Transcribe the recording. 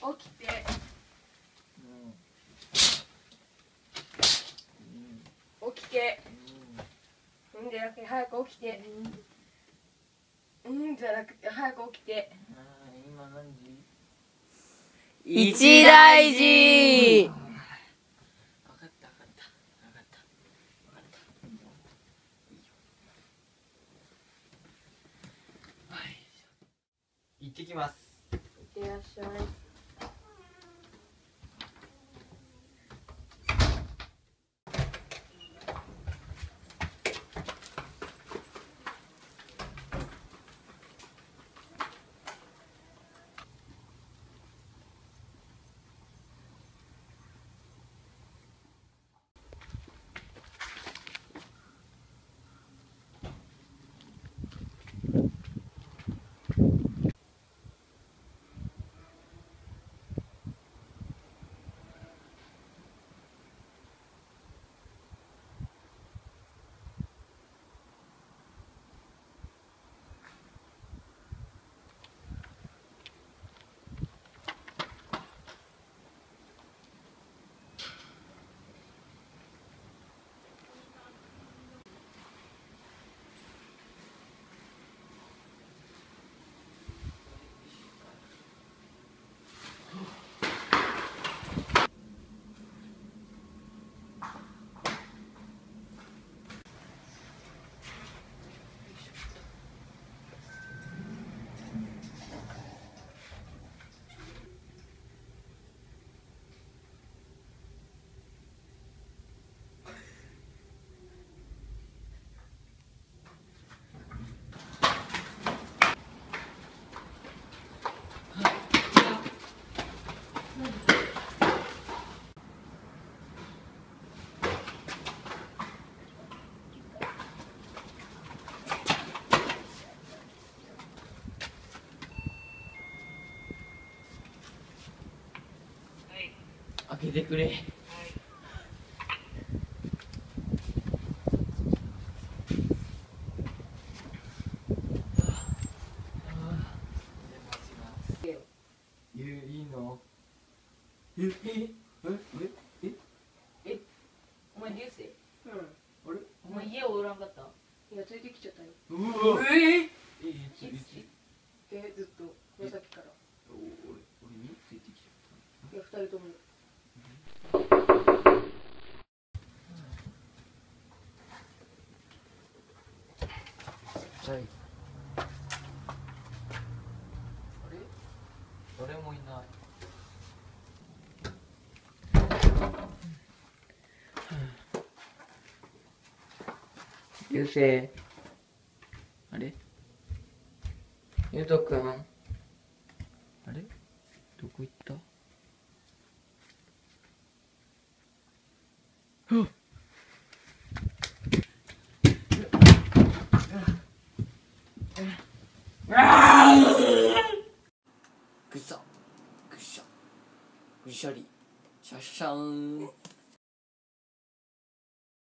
起きて、起きて、じゃなくて早く起きて、じゃなくて早く起きて。 今何時？ 一大事。 分かった分かった分かった分かった。はい。行ってきます。 いってらっしゃい。 開けてくれ。いいの？ お前流星？ あれ？ お前家をおらんかった？いや、ついてきちゃったよ。 うわ。いつ？ ずっと、この先から。 俺についてきちゃった。 いや、二人とも。 はい。あれ？誰もいない。流星。あれ？ゆうとくん。あれ？どこ行った？あっ。